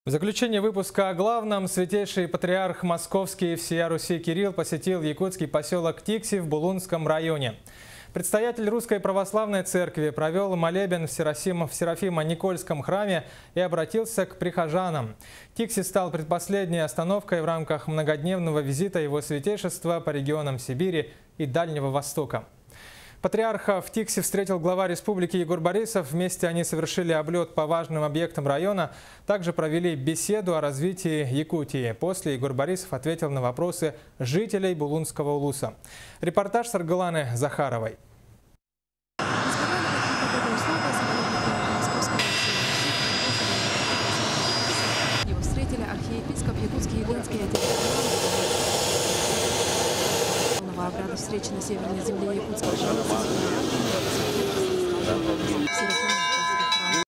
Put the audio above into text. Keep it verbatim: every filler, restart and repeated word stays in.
В заключение выпуска о главном: святейший патриарх Московский и всея Руси Кирилл посетил якутский поселок Тикси в Булунском районе. Предстоятель Русской Православной Церкви провел молебен в Серафимо-Никольском храме и обратился к прихожанам. Тикси стал предпоследней остановкой в рамках многодневного визита его святейшества по регионам Сибири и Дальнего Востока. Патриарха в Тикси встретил глава республики Егор Борисов. Вместе они совершили облет по важным объектам района. Также провели беседу о развитии Якутии. После Егор Борисов ответил на вопросы жителей Булунского улуса. Репортаж с Аргаланы Захаровой. Его встретили архиепископ Якутский Елинский отец. Обряда встречи на северной земле якутского.